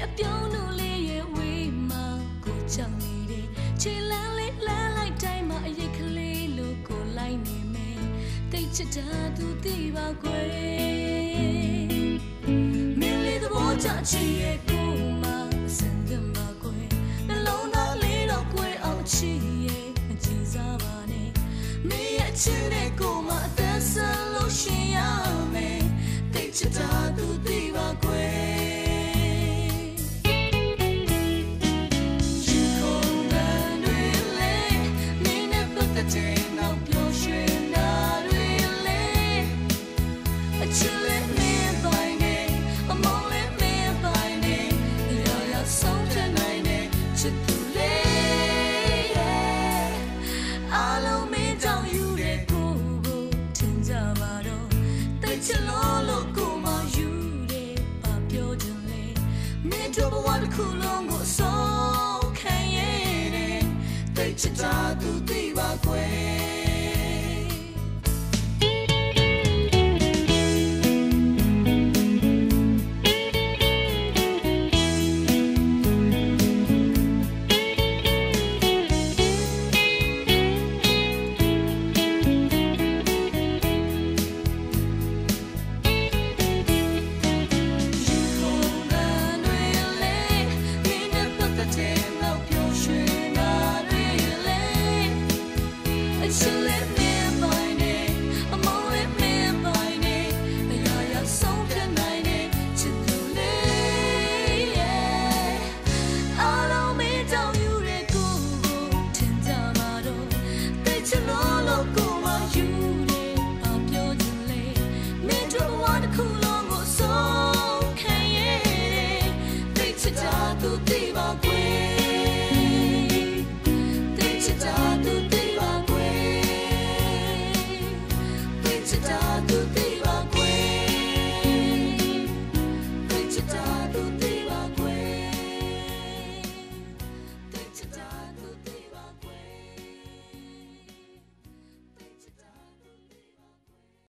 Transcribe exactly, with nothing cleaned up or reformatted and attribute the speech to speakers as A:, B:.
A: ပြုံးလို့လေးရဲ့ဝေးမှာကိုကြောက်နေတယ်ခြေလန်းလေးလန်းလိုက်တိုင်းမှာအရိတ်ကလေးလို့ကိုလိုက်နေမယ်တိတ်ချစ်တာသူသိပါကွယ်မင်းလေးသဘောချချီရဲ့ကိုမှအစင်တင်ပါကွယ်နှလုံးသားလေးတော့ကွယ်အောင်ချီရဲ့မကြည်စားပါနဲ့မင်းရဲ့ချစ်တဲ့ကိုမှအသက်ဆက်လို့ရှင်ရမယ်တိတ်ချစ်တာသူသိပါကွယ်ချစ်လို့လို့ကိုမယူတယ်ဘာပြောချင်လဲမင်းတို့ဘဝတစ်ခုလုံးကိုအဆုံးခံရတယ်တိတ်ချစ်တာသူသိပါကွယ်